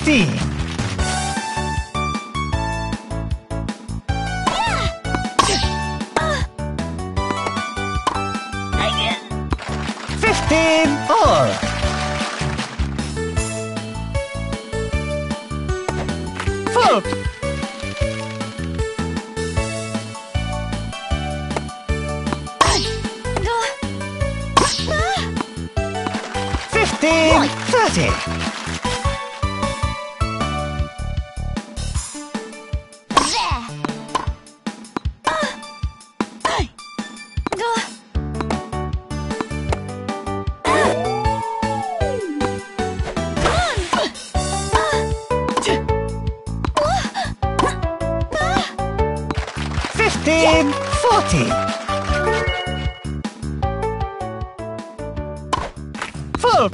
15. 15 all. 4. 15 30. 15 40. 4.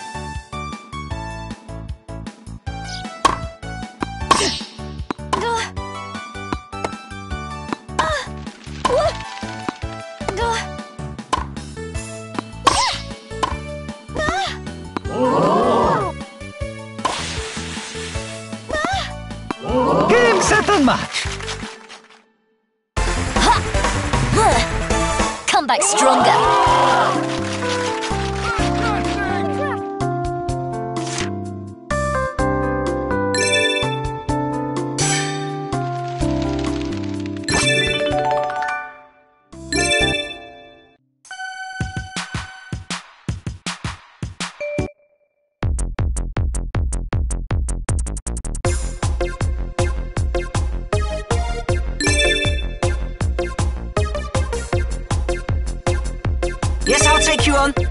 ゲームセットマッチ Come back stronger. Yes, I'll take you on.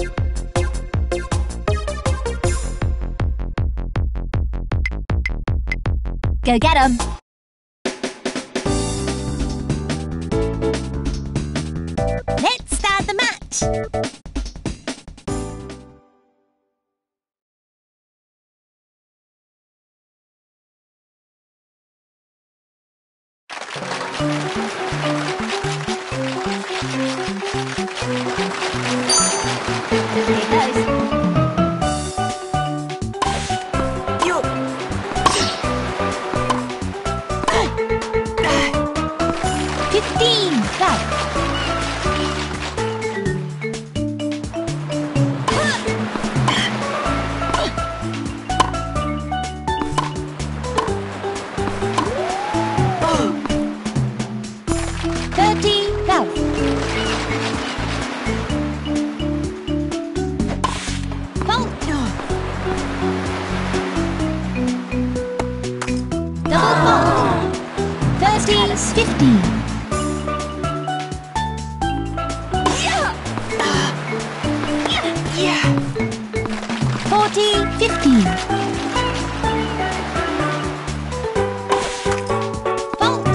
Go get 'em. Let's start the match. Here goes. You. 15, go. 30, go. 15. Yeah. 40, 15. Vault.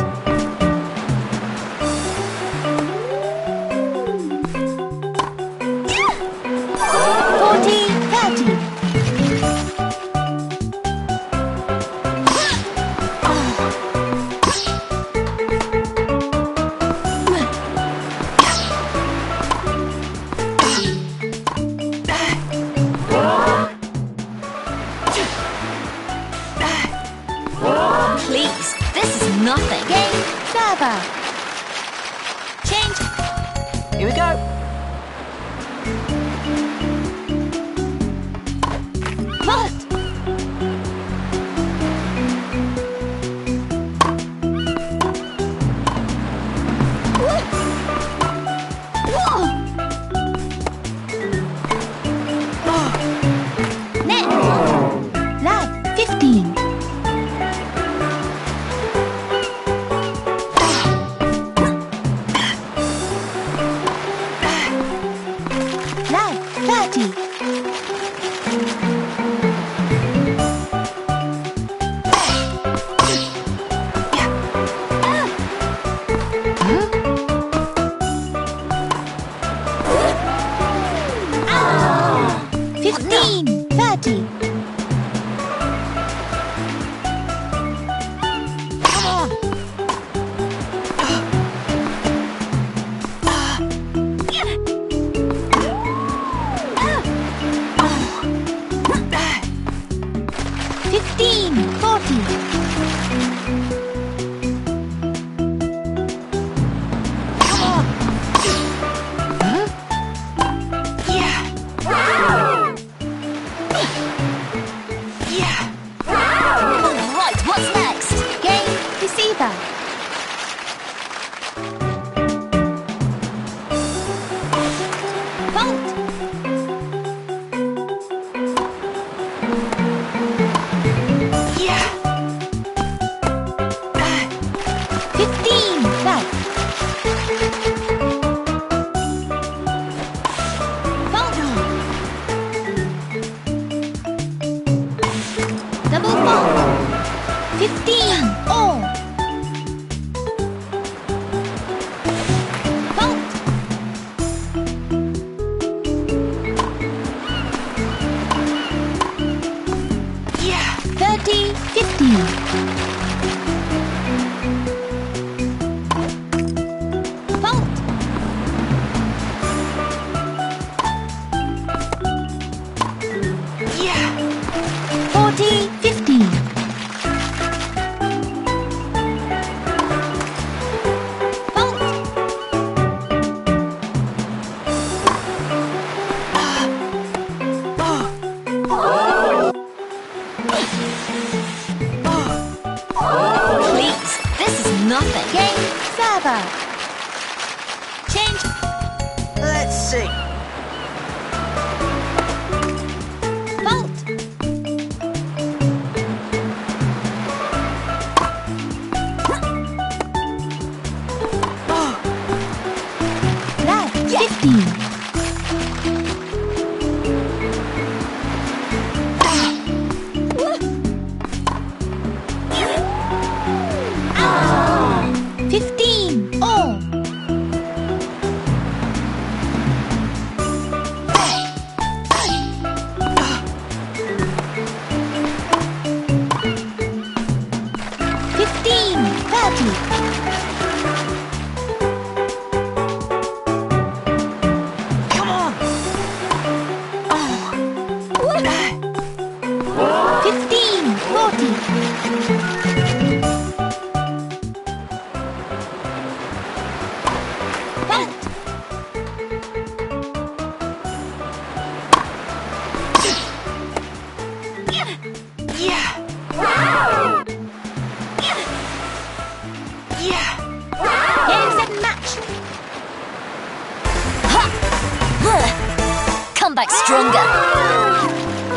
40, 30. Please, this is nothing. Game server. Change. Here we go. Vault. Net. Lad, 15. Vault. Yeah. 15. Flag. Vault. Double vault. 15. All. Vault. 30, 15. Vault. 40, 15. Vault. Please, this is nothing. Game server. Change. Let's see. Vault. Flag. 15. Ah. 15. All. Fifteen. 30. Come on. 15. 40. Vault. Yeah. Yeah. Game, set, match. Come back stronger.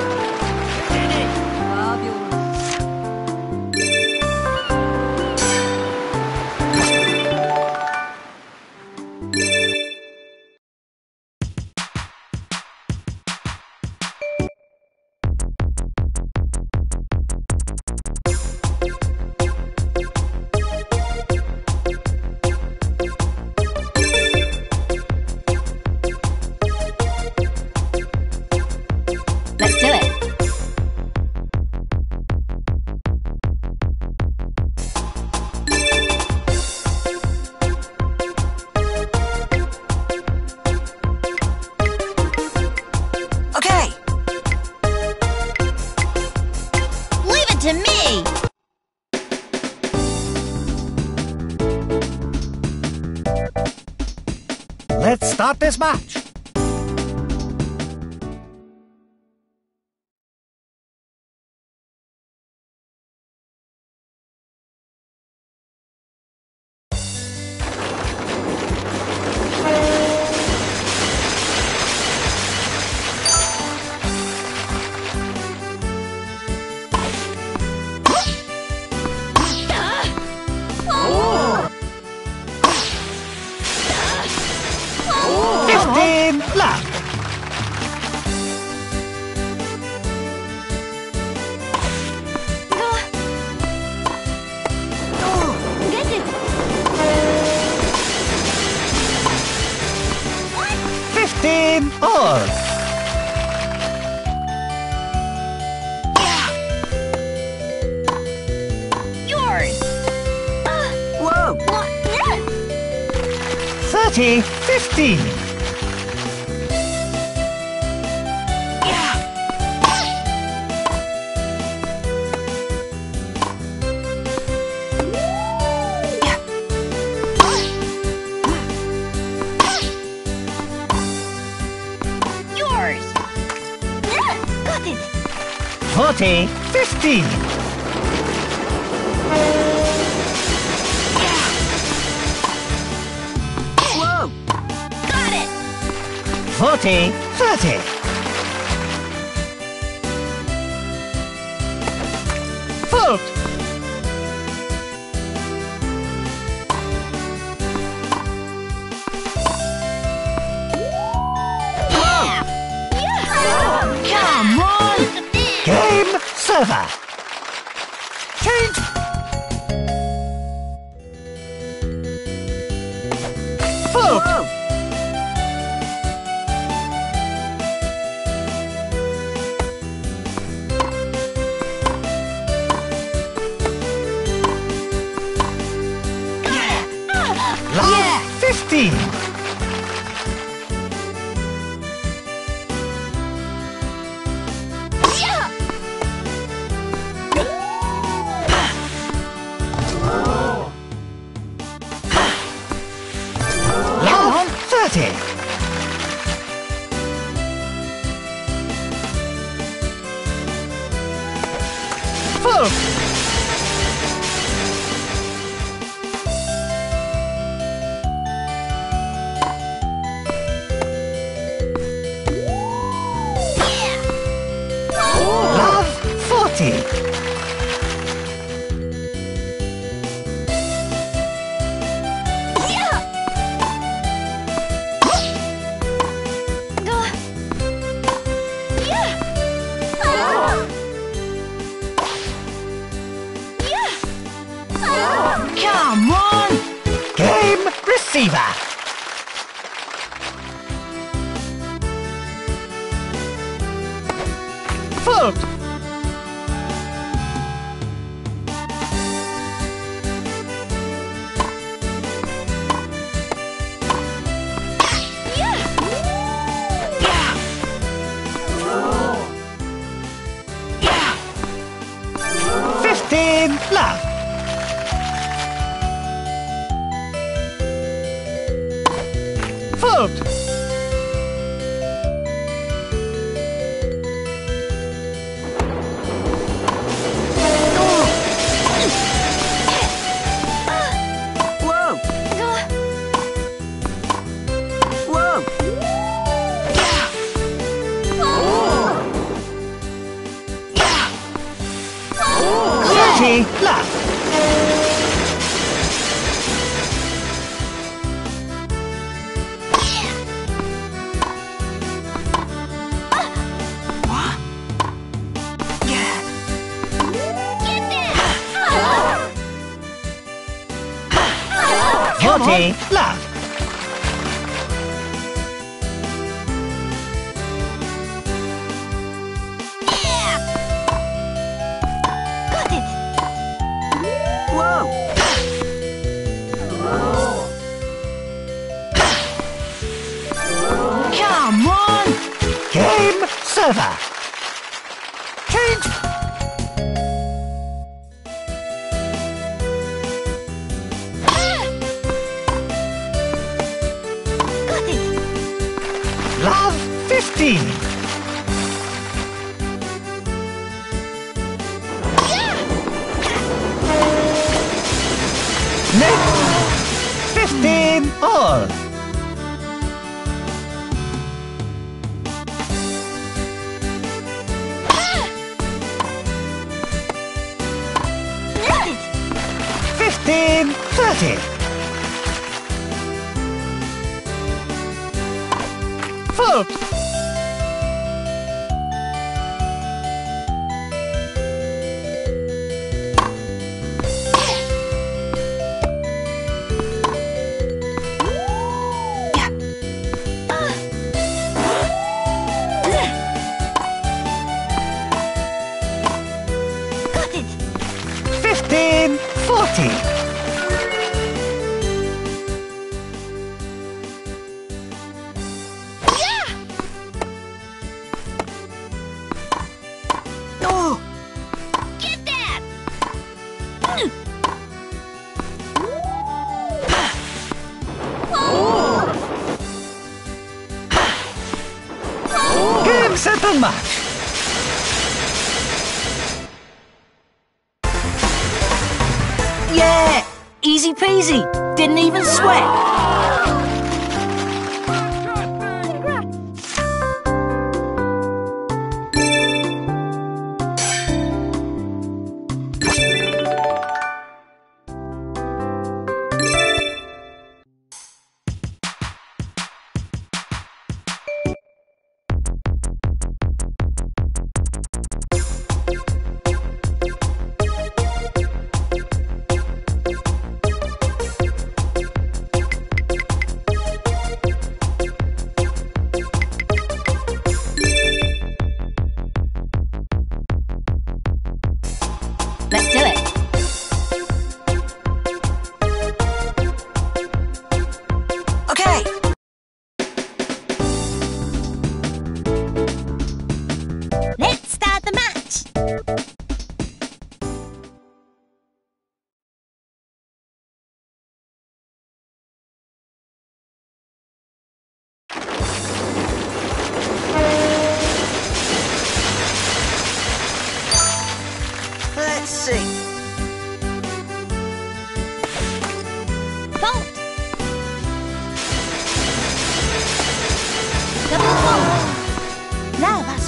Let's do it. Okay. Leave it to me. Let's start this match. Left. Get it. 15 all. Yours. Whoa. 30, 15. Yours. Got it. 40, 15. 40, 30. Fault. Come on! Game, server. Change. Fault. Whoa! Love, 15. Love, 30. Fault. Love, 40. Come on! Game, receiver. Fault. Yeah! 15, love. Fault. Whoa! Whoa! 30, love. What? Yeah! 40, love. Whoa! Come on! Game, server. Change. Love, 15. Next. 15, all. Fifteen, 30. Fault. Got it! 15, 40. Oh! Get that! Game, set, and match. Yeah! Easy peasy! Didn't even sweat!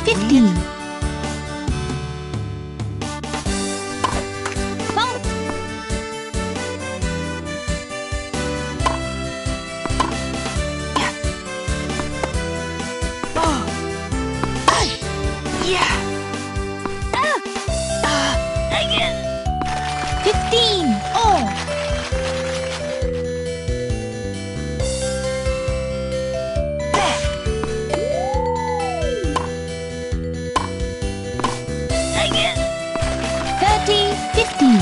15. Vault. Yeah. 15. All. Again. 30. 15.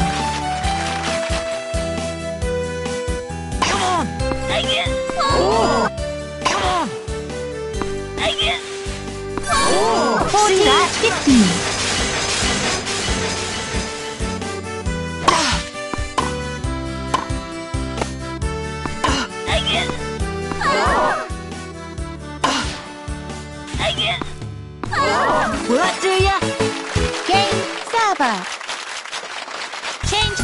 Come on. Again. Oh. Come on. Again. Oh. 40. See that? 15. Again. Again. Will that do ya? Game server. Change.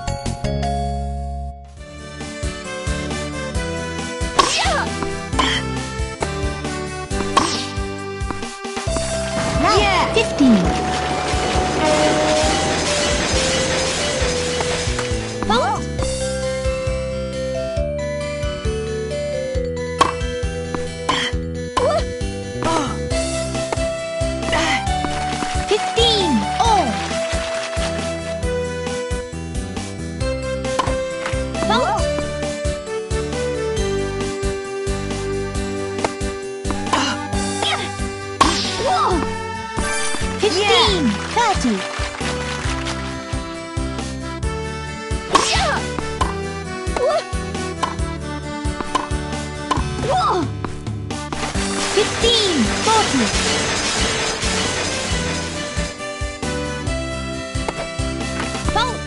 Now Yeah. 15. Vault. Oh. 15. All. Vault. Whoa. 15. 30. Whoa. 15. 40. Vault.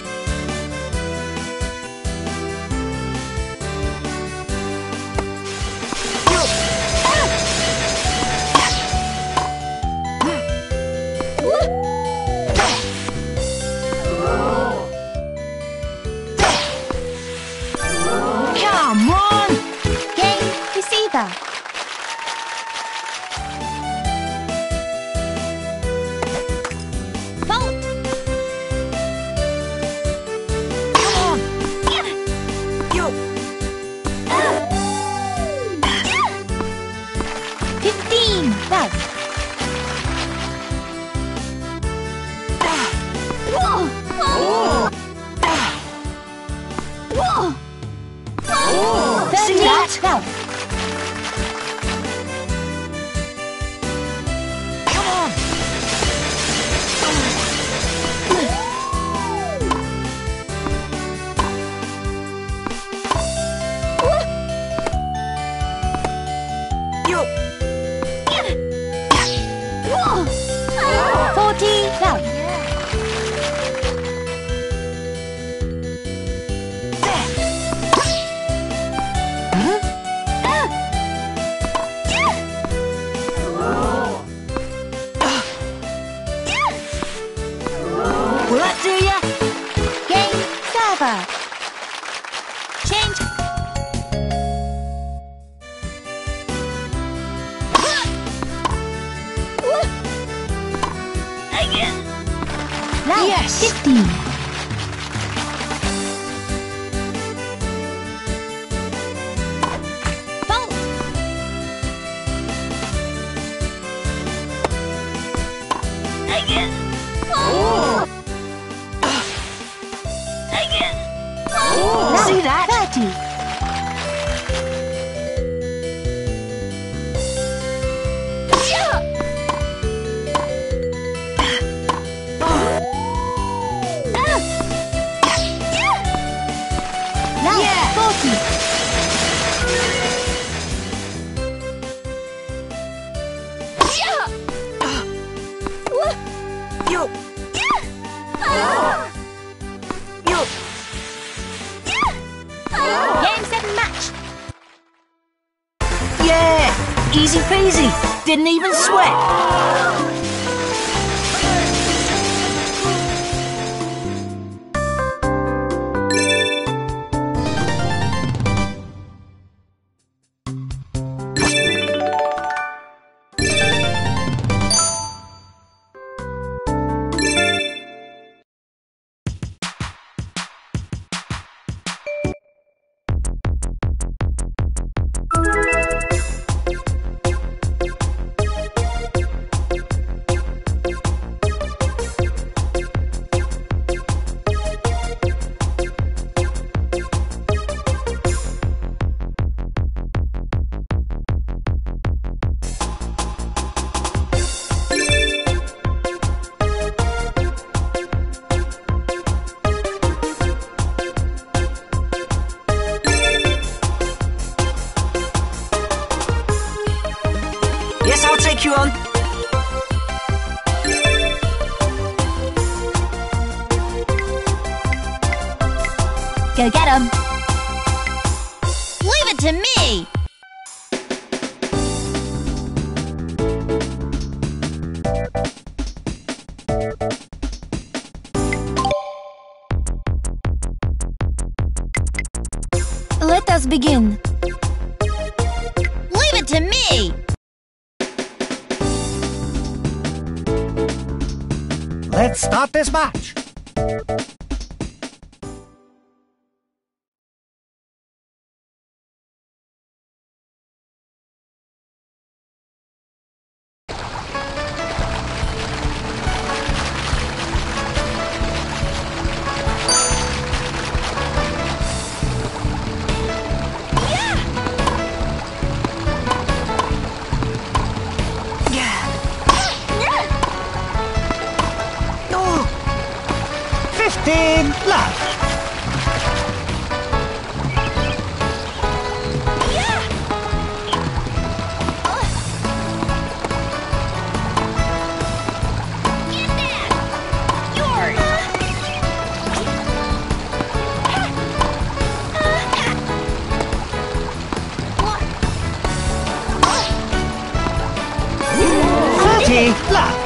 Come on. Game receiver. Vault. Come on. Yo. 15. Love. Whoa. Oh. Whoa. Oh. 30. See that? Love. Come on. Yo. Whoa. 40. Love. Will that do ya? Game server. Change. Again. Now Yes. 15. Vault. Again. Oh. Again. Oh. Now See that? 30. Now Yeah. 40. Yo. Yo. Game 7 match. Yeah. Easy peasy. Didn't even sweat. take you on. Go get 'em. Leave it to me. Let us begin. Leave it to me. Let's start this match. Love. Love.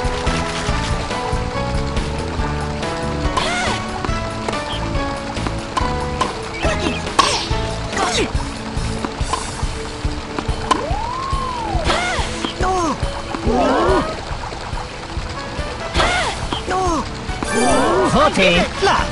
Love.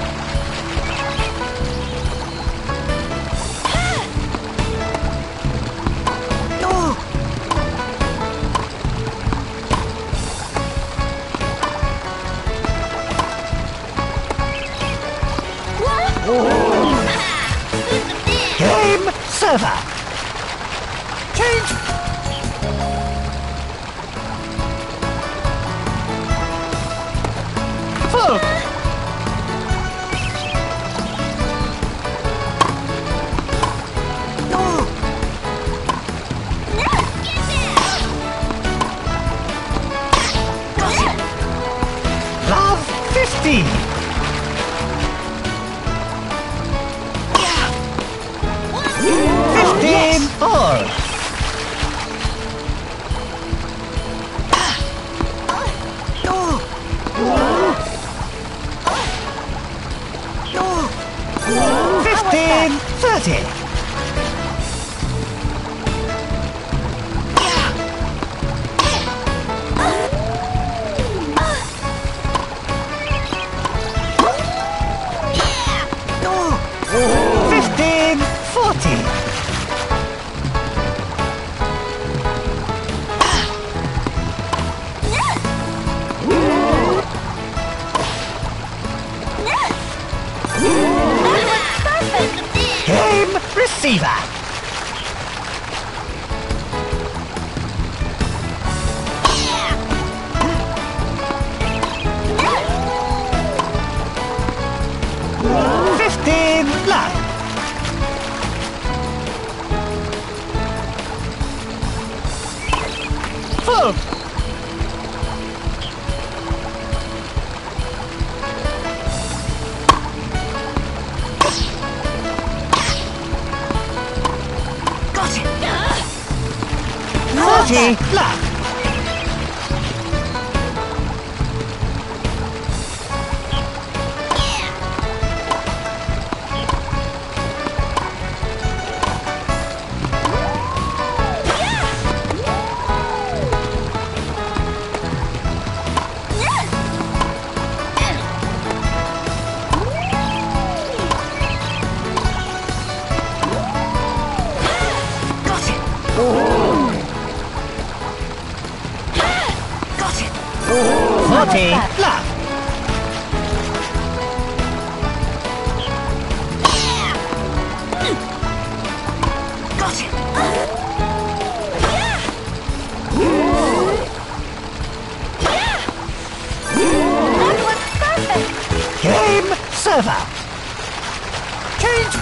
server. Change. Full. Love 50. All. No. 15, 30. No. 15, 40. Game receiver. Yeah. 15 love. Full. Love. Love. Game server. Change.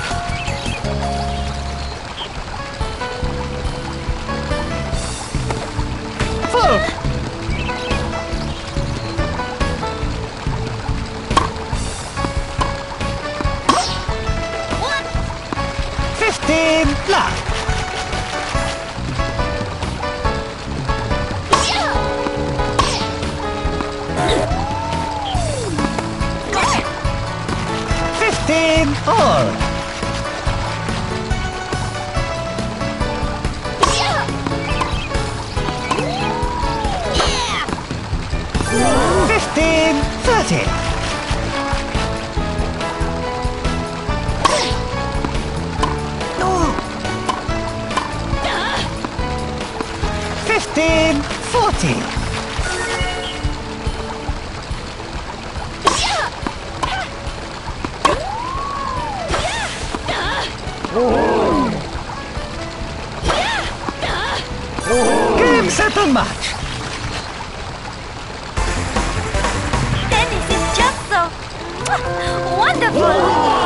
15 left. 15 all. 15 30. 15 40. 'Game, set, and match. Tennis is just so wonderful.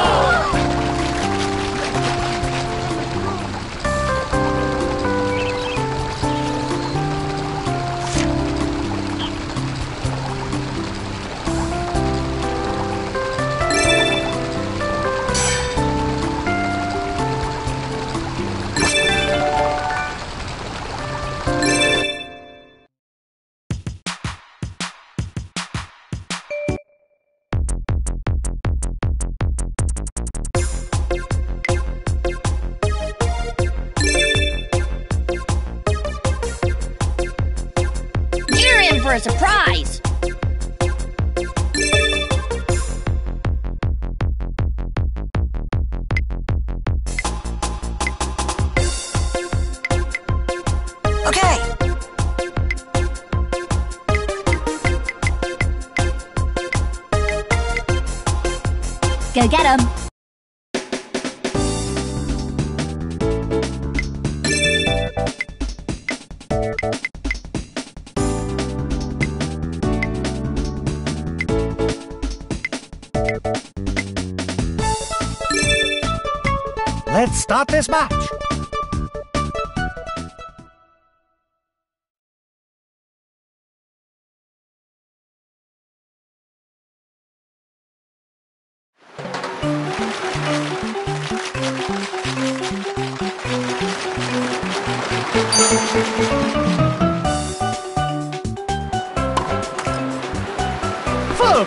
You're in for a surprise. Okay. Go get 'em. Let's start this match. Fault.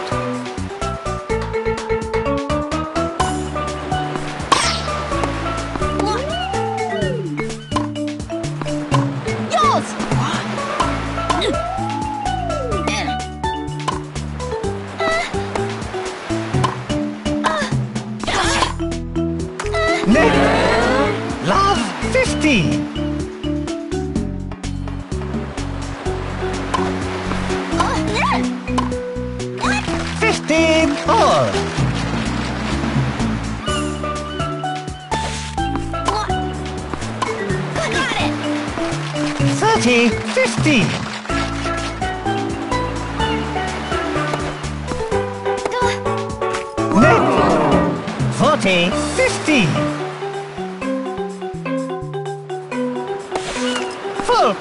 Yours. Nick. Love 15. 15 all. 30 15. Nick. 40 15. Fault.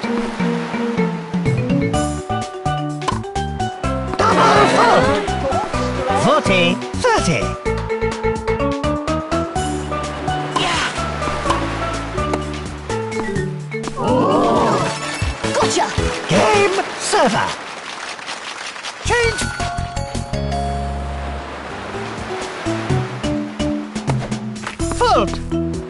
Double fault. 40 30. Gotcha. Game server. Change. Fault.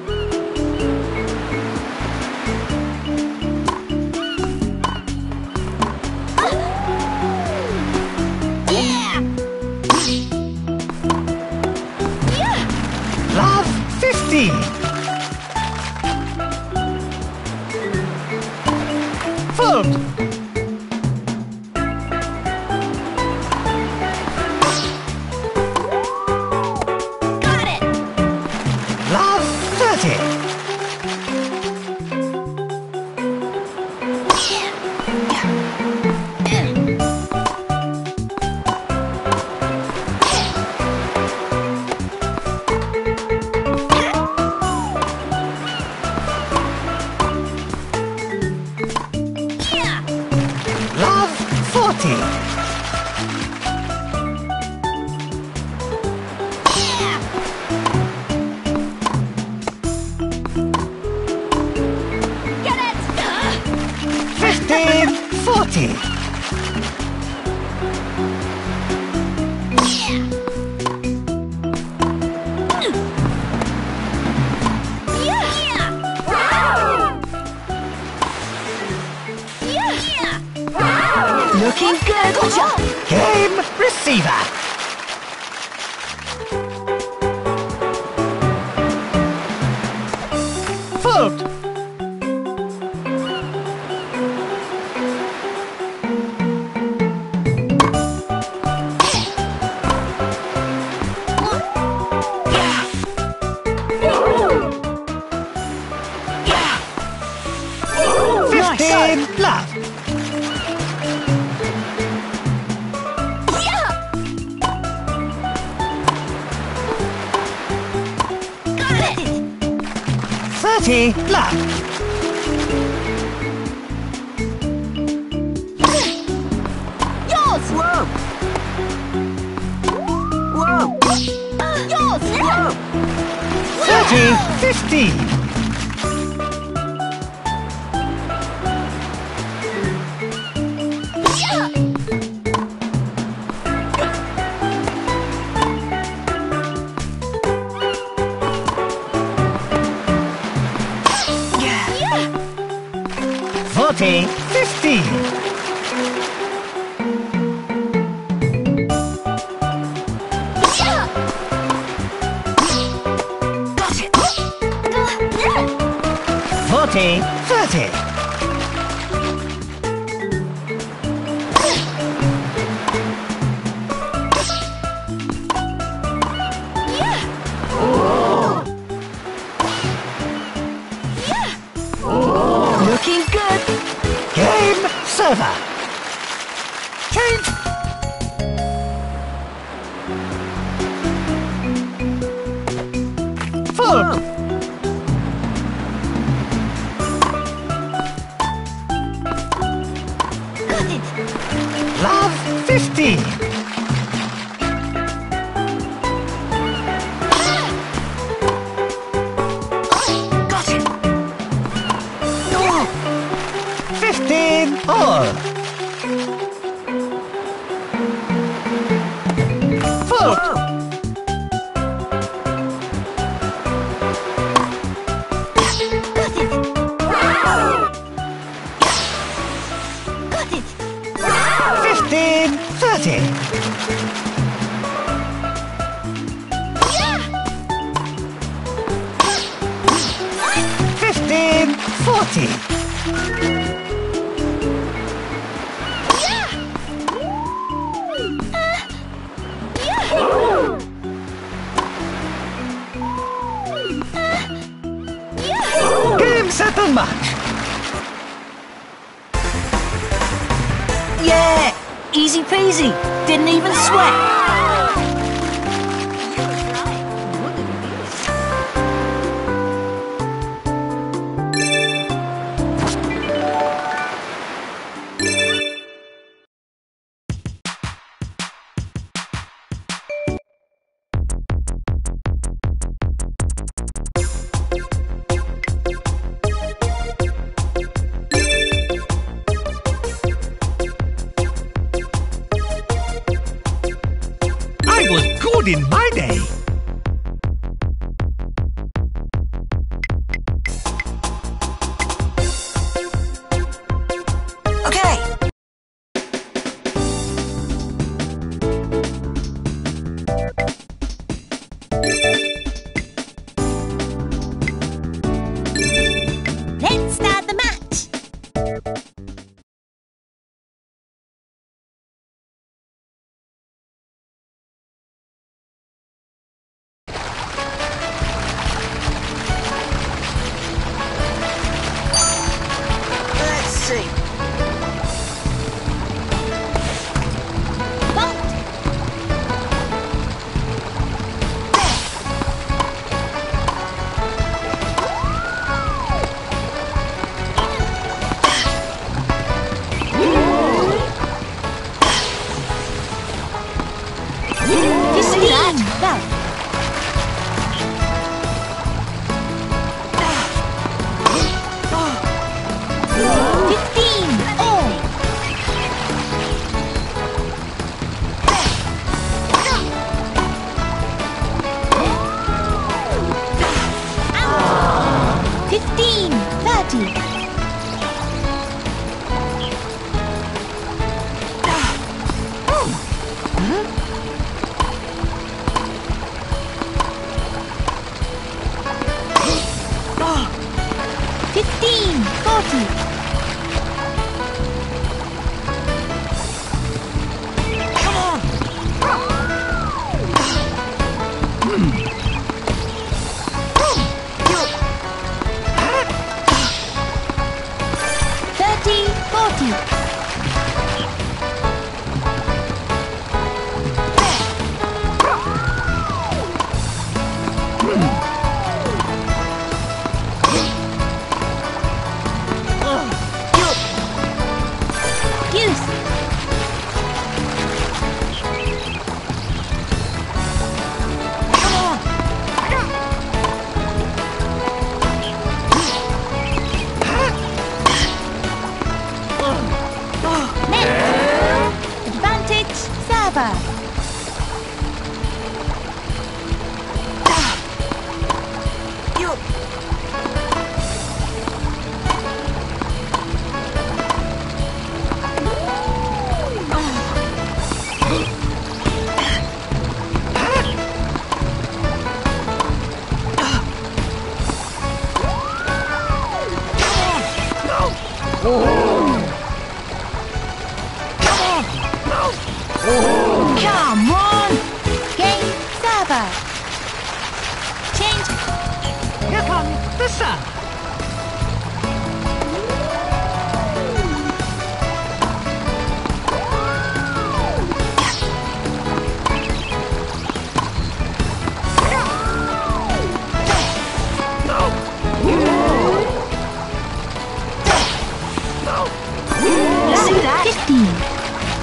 Love 15. Fault. Got it. Love 30. Love 40. receiver. Fault. Love. Got it! 30 love. Yours! Whoa! Whoa! Yours! Whoa! 30 15. Yeah! 40 15. Yeah! Got it! 40 30. Looking good! Game server. Change. Fault. Got it! Love 15. Got it! 15 all. Fault. Got it! Got it! 15 30. Yeah! 15 40. Game settle match. Yeah! Easy peasy! Didn't even sweat! I was good in my day. Okay! Let's start the match! Let's see. Bolt! Go! 15 all! Out. 15 30. 15, 40. Come on! 30, 40. Use. Come on! Net. Advantage, server. Come on! Game, server. Change. Here comes the sun. See that? 15.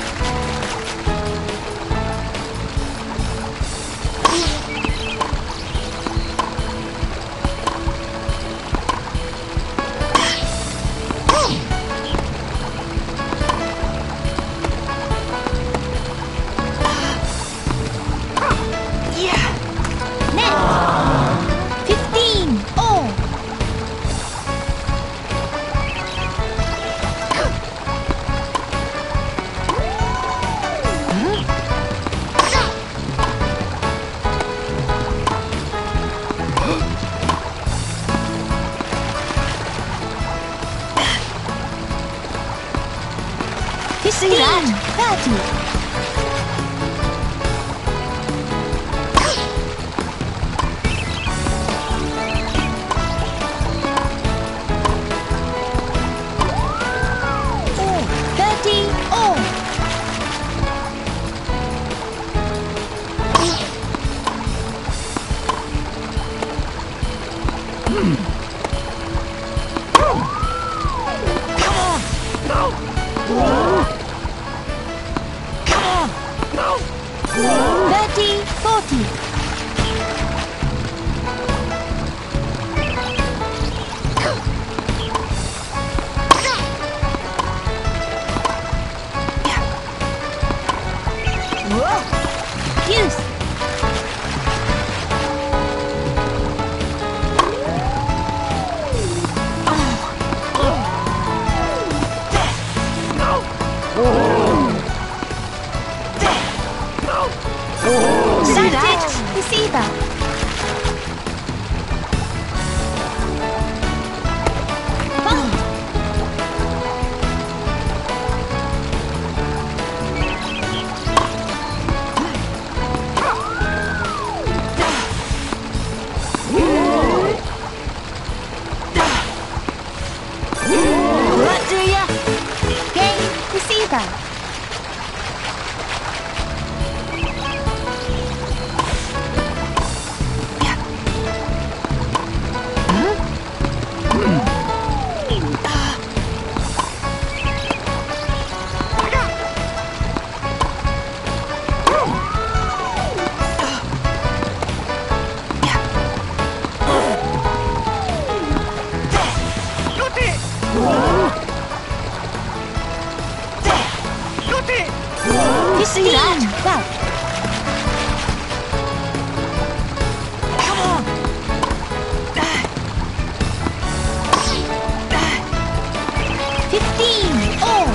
Net. 15. All. See that? 30. All. 30. All. No! 30. 40. Use. See that? Advantage, receiver. Bond. What do ya? Game, receiver. Got it! Got it! You see that? Well, Come on! 15. All.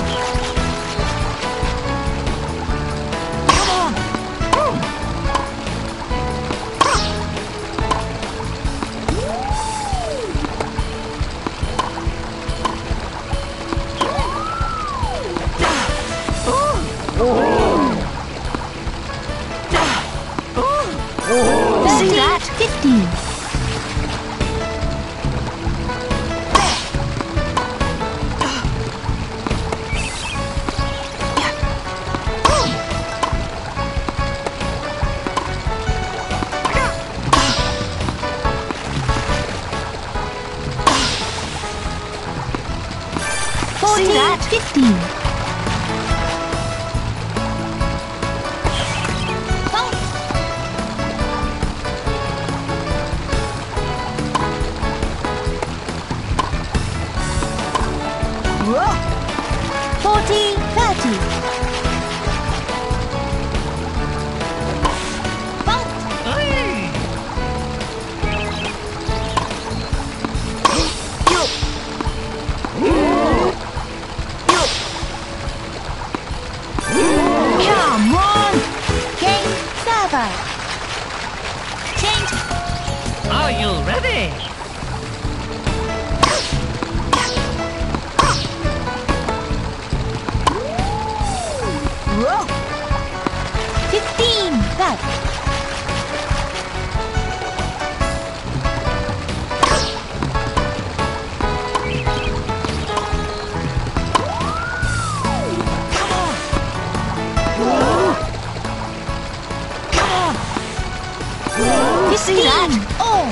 Come on! see that? 15. Whoa! 40, 30. Hey! Come on! Game, server. Change. Are you ready? Whoa! 15, that. You see that? Oh.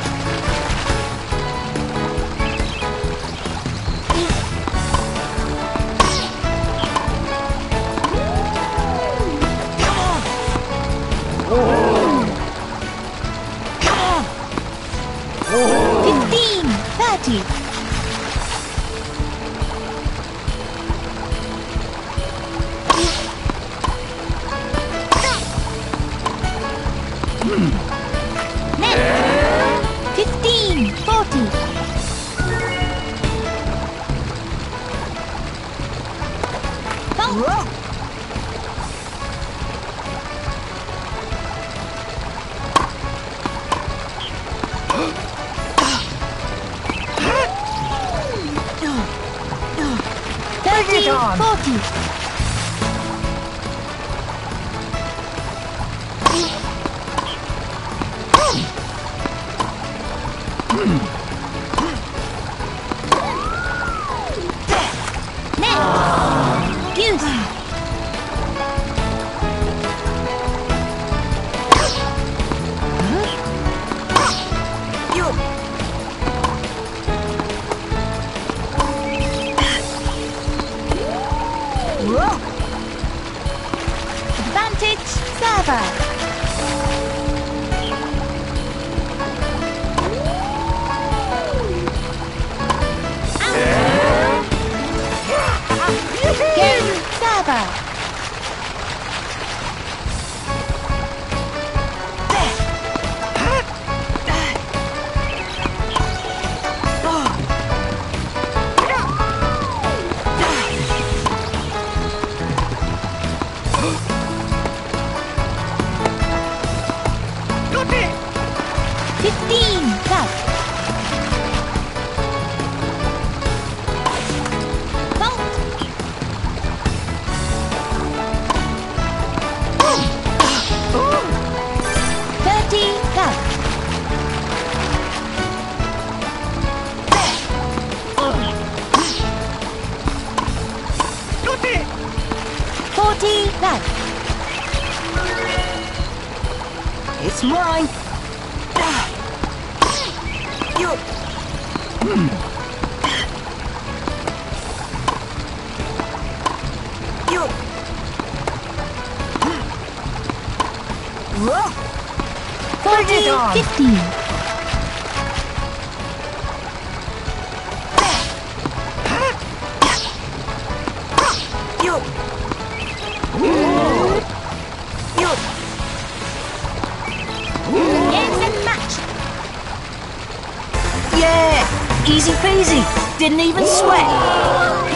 Come on! 15, 30. Net. 15, 40. Whoa! Bring it 30, on. 40. Net. Goose. Whoa! Advantage, server. Game, server. Got it! 15, that. Vault. 30, that. Got it! 40, that. It's mine! Whoa! 40, it on. 15. Game, set, match. Yeah! Easy peasy! Didn't even sweat!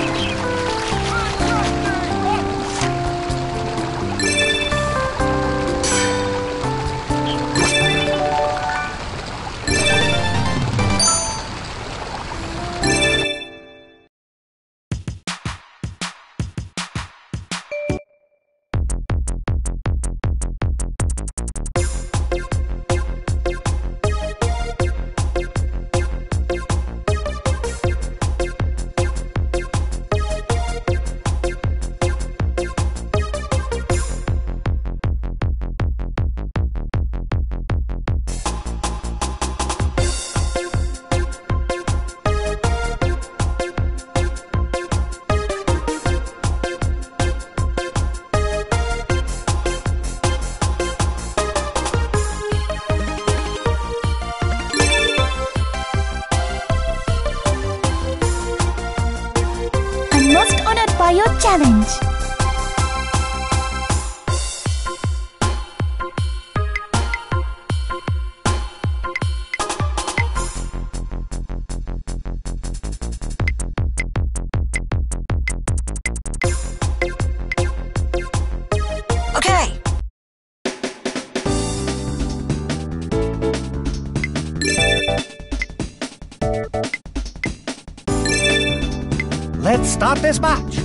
Bio Challenge. Okay. Let's start this match.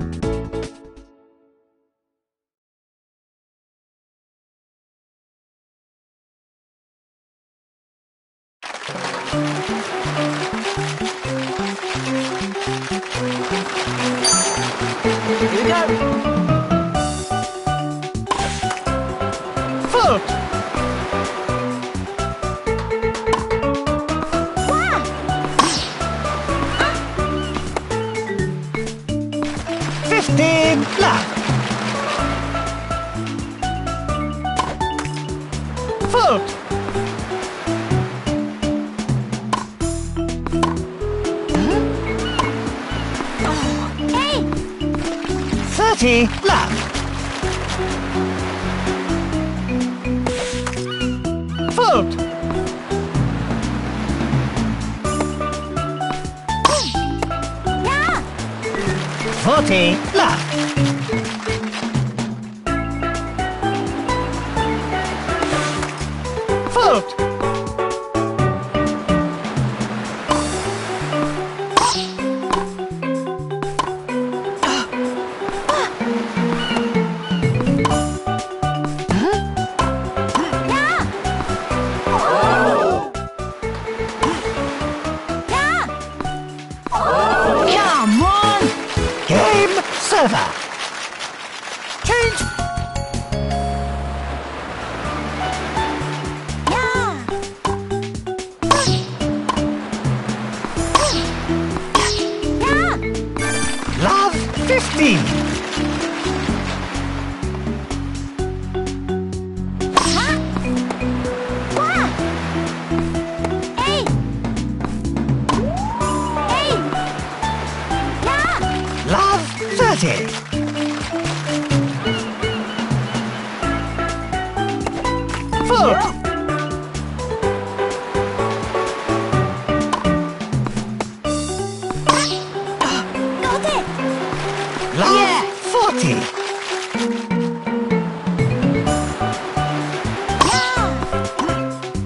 Here we go. Foot. Wow! 15 left. Foot. Hey! 30 left. Foot. Yeah! 40 left. Foot. Yeah! Yeah! Come on. Game server. Change. Yeah! Yeah! Love 15. Huh? Wow! Hey! Hey! Yeah! Love 30. Foot. Got it! Love 40. Yeah!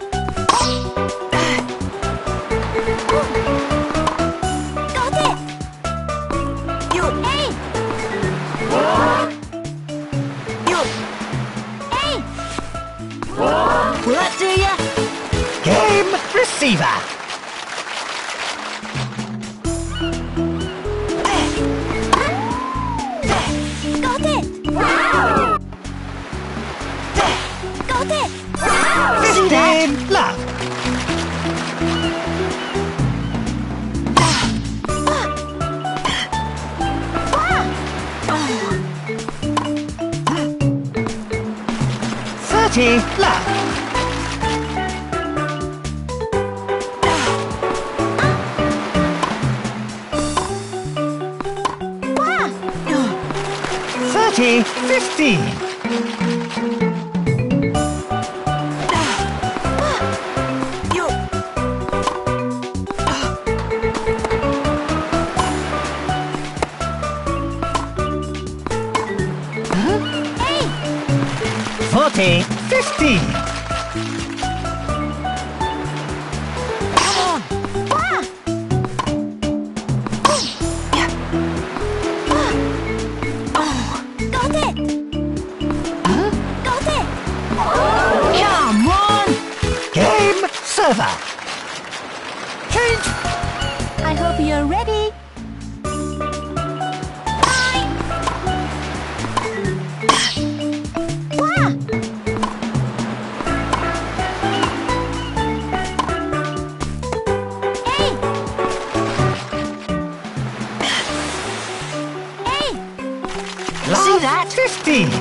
Got it! You. Hey! You. Hey! Will that do ya? Game receiver. Got it! Got it! 15 left. Wow! 30 left. Wow! 30 15. You. Hey! 40 15. Come on. Wow! Got it! Got it! Come on. Game server. Change. I hope you're ready. Bye! Wow! Hey! Hey! Love that? 15.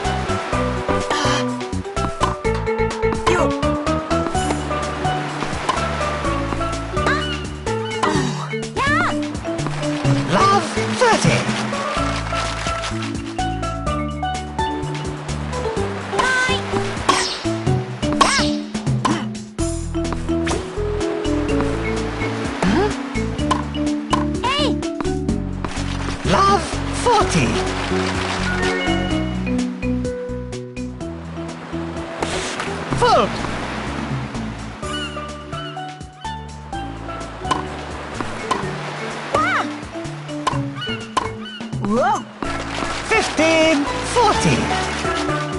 Yeah! You. Full. Whoa! 15, 40.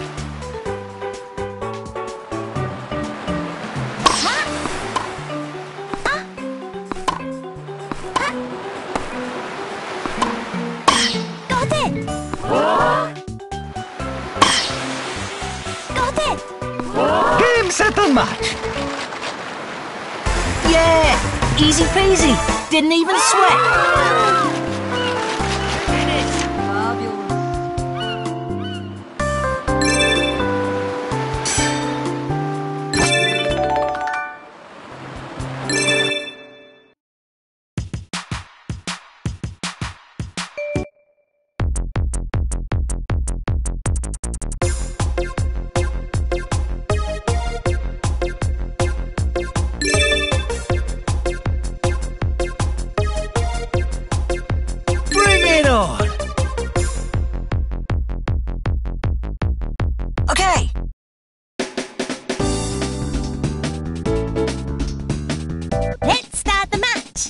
Got it! Got it! Game, settle, match. Yeah! Easy peasy. Didn't even sweat. Bring it on. Okay. Let's start the match!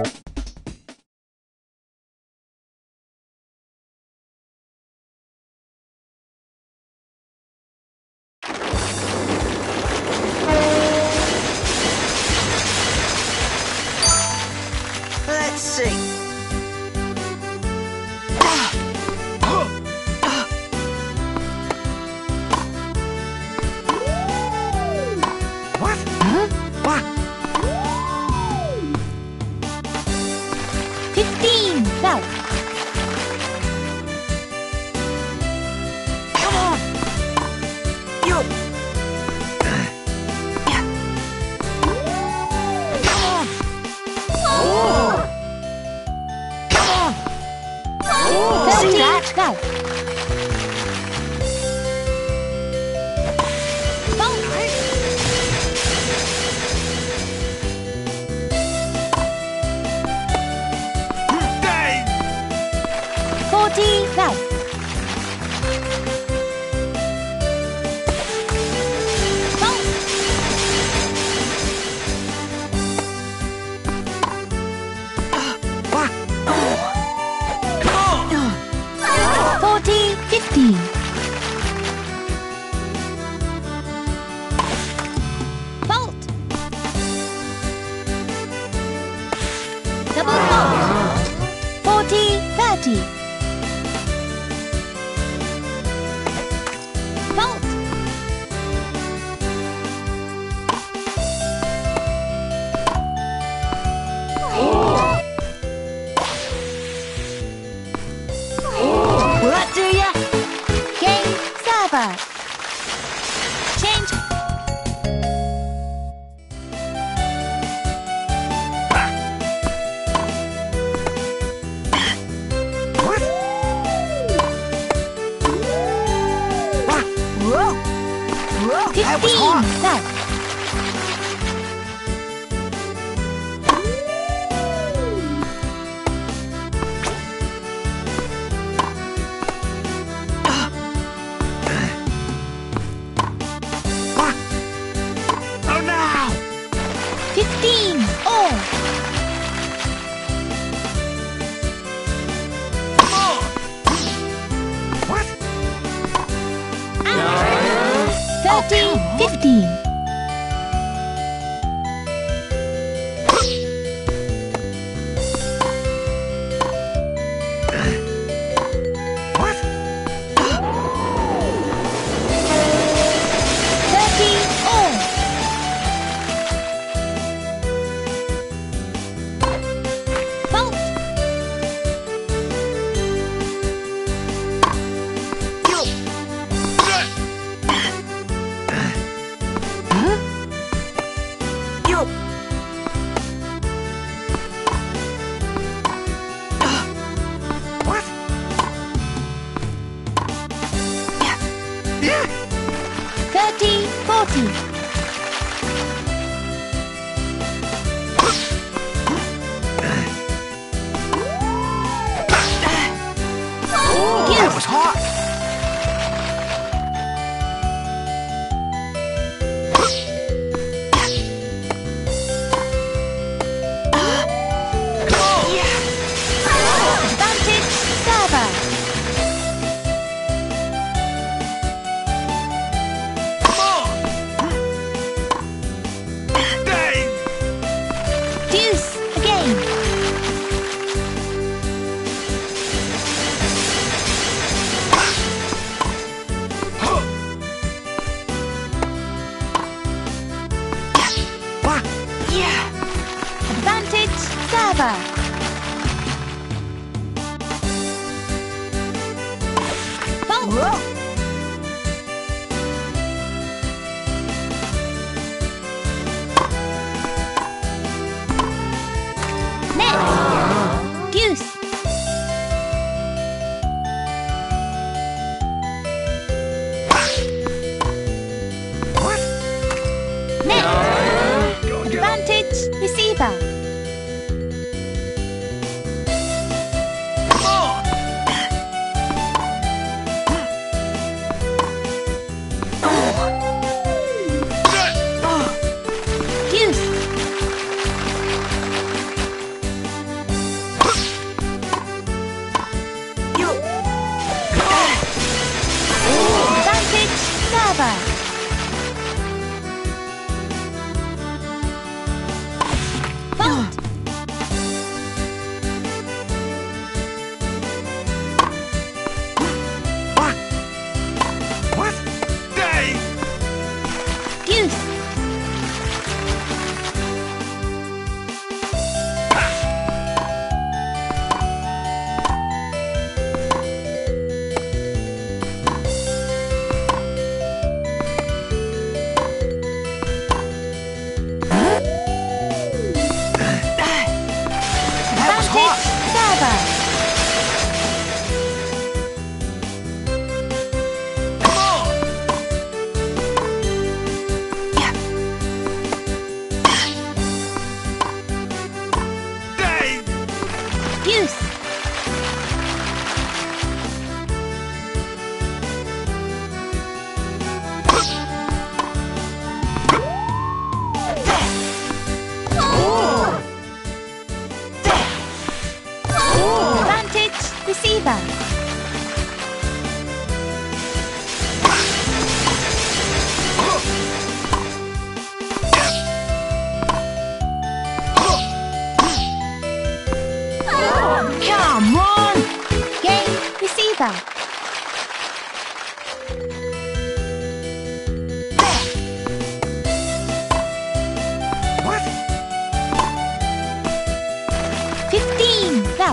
Let's see. What? What? 15, go! Come on. You. Come on. Come on. See 13, that? go! Bolt! 40, go! Bolt! 40, 15. Bolt! Double bolt! 40, 30. Bolt! Will that do ya? Game server. Change. What? Whoa. Whoa. 15, That was hot. go! Oh no! 15, all! What? Out! 13, 15. What? 13, all! Bolt! You. What? 30, 40. That was hot! receiver. Fault. Net. Goose. What? Net. Go, go. Advantage. Receiver. Come on. Goose. Advantage. Server. Fault. What? What? Dave! Goose. That was hot! Server. Come on! Dave! Goose. Advantage. Receiver. Come on! Game. Receiver. What? 15. Go.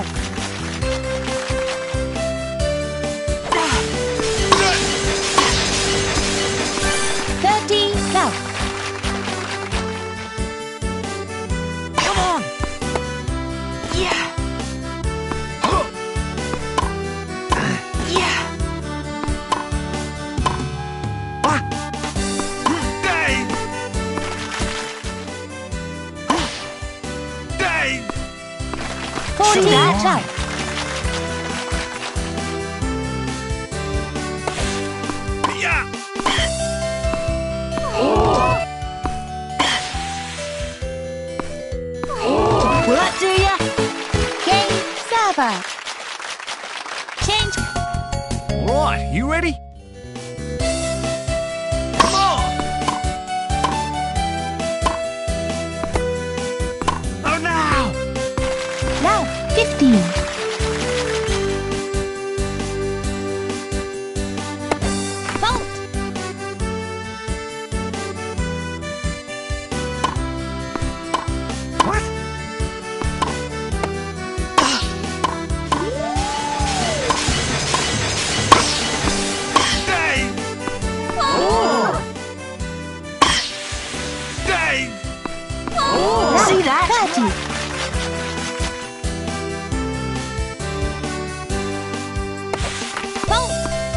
Thirty. Go. Come on! Yeah! Yeah! What? Dave! Dave! 40. See that? Go. Yeah! Will that do ya? Game. Server. Change. Right, you ready? Come on! Oh, now! Now. 15. Fault. What? Dave! Dave! See that? 30. Fault.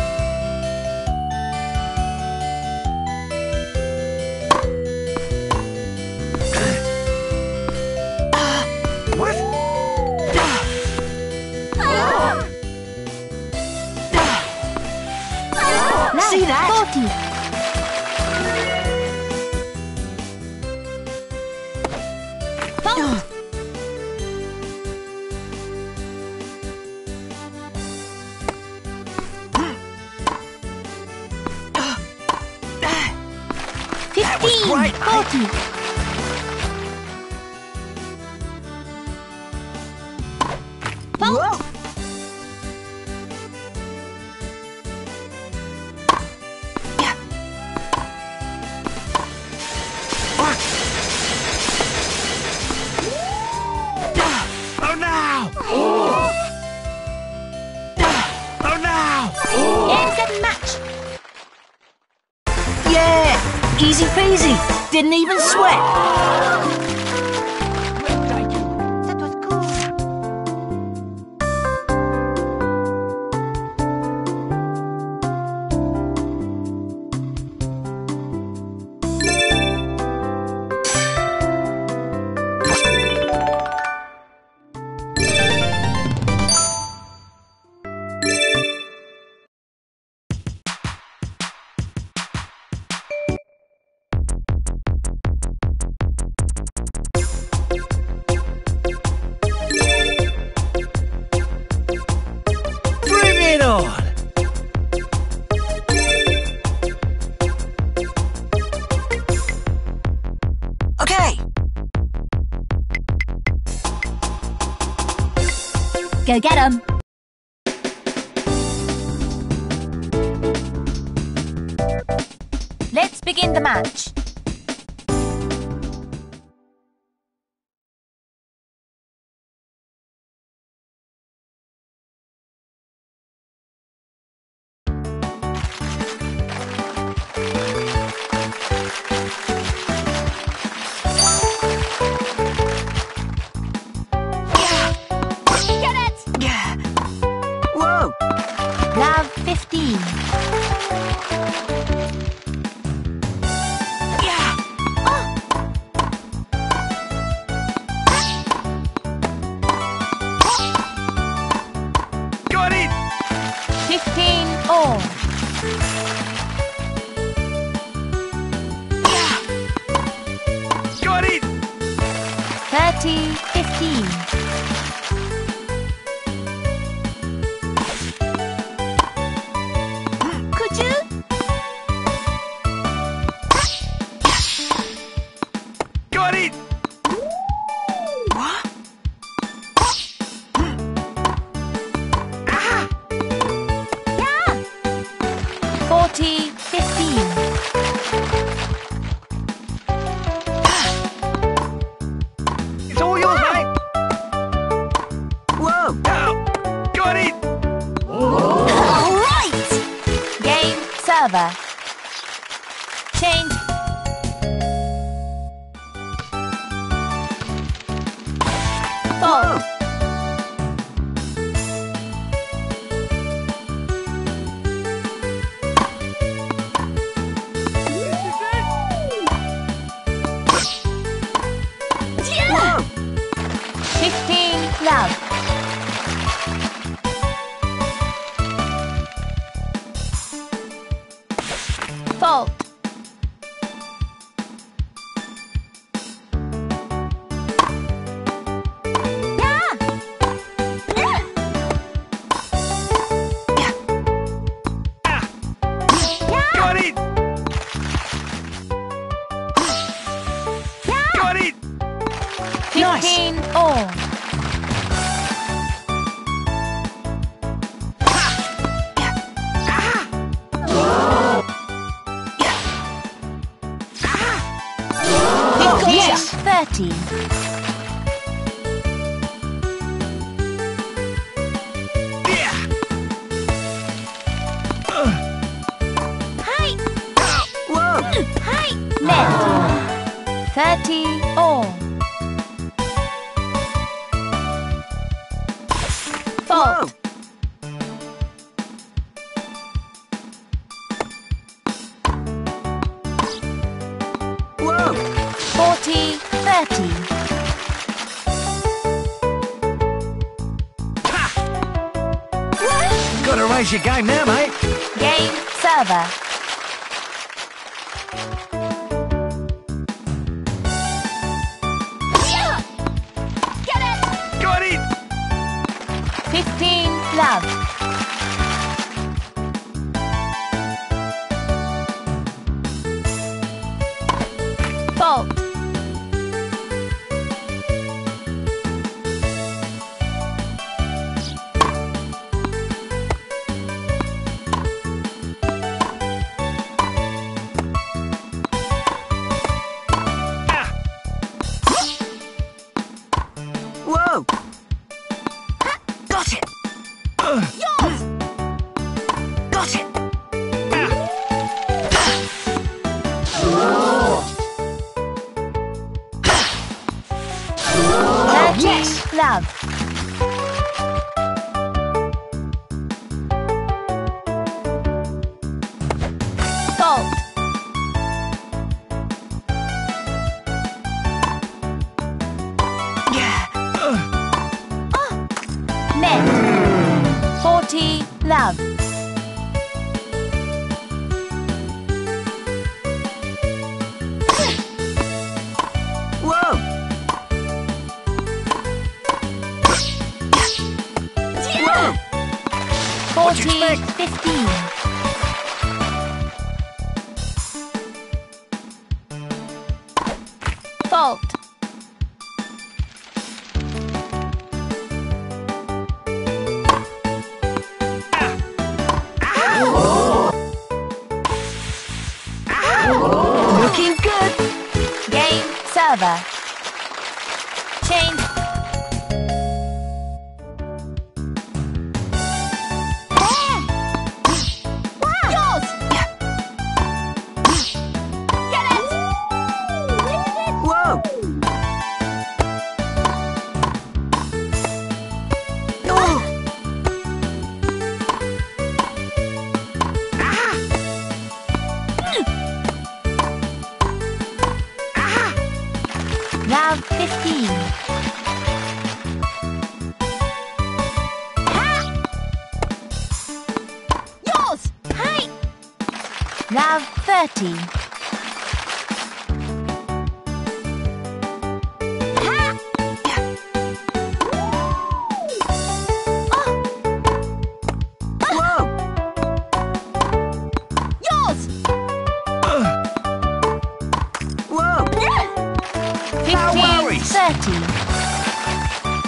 What? Now. See that? 40. Fault. That was 15. great, 40. Fault. Whoa! Match. Yeah! Easy peasy. Didn't even sweat. That was cool. Bring it on! Okay. Go get 'em. Let's begin the match. Get it! Yeah. Whoa! Love 15. Yeah. Got it! 15 all. Got it! 30 15. Could you? Got it! What? Yeah. 40 15. It's all yours, mate! Whoa! Out! Got it! All right! Game server. Change. Fault. Whoa! 15 love. Fault. Yeah. Got it! Got it! 15 all. Yes! 30. Yeah! Hi. Whoa! Hi. Left. 30 all. Whoa! Fault. Whoa! 40 30. Gotta raise your game now, mate! Game server. Yeah. Get it. Got it! 15 love. Fault. Whoa! Got it! Yours. Got it! Yes. Love. Fault. Net. 40. Love. Whoa! Whoa! What'd you 40. expect? 15. Fault. Looking good. Game. Server. Change. Yours. Get it. Whoa! Love 15. Yours. Hi. Love 30. Whoa! Yours. Whoa! 15. worries. 30.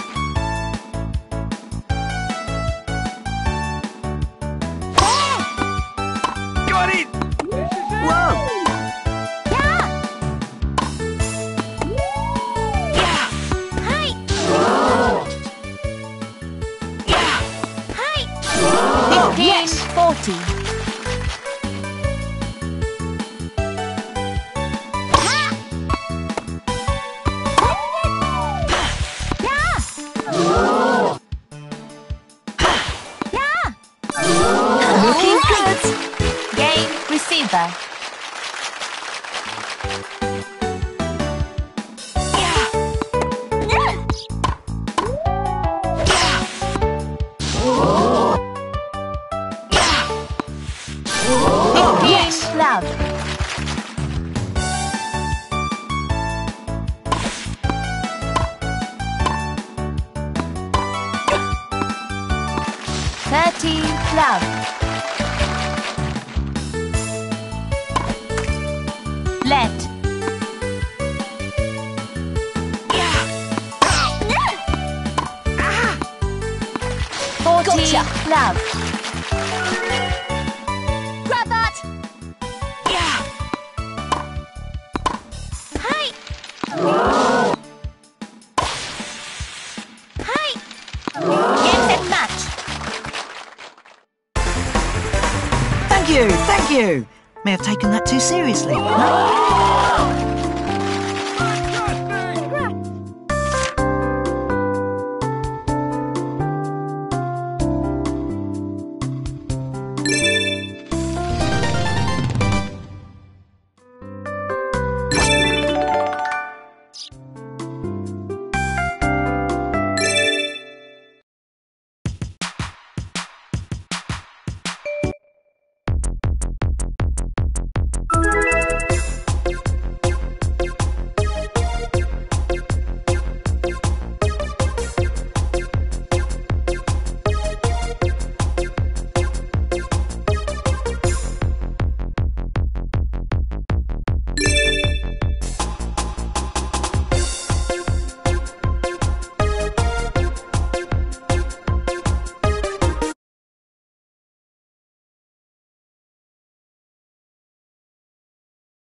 Got it! Whoa! Hi. Hi. 15. 40. Looking good. Game. Receiver. Yes. Love. Love. Let. 40. Gotcha. Love. Grab that. Hi. Hi. Game set match. Thank you, thank you. May have taken that too seriously, huh?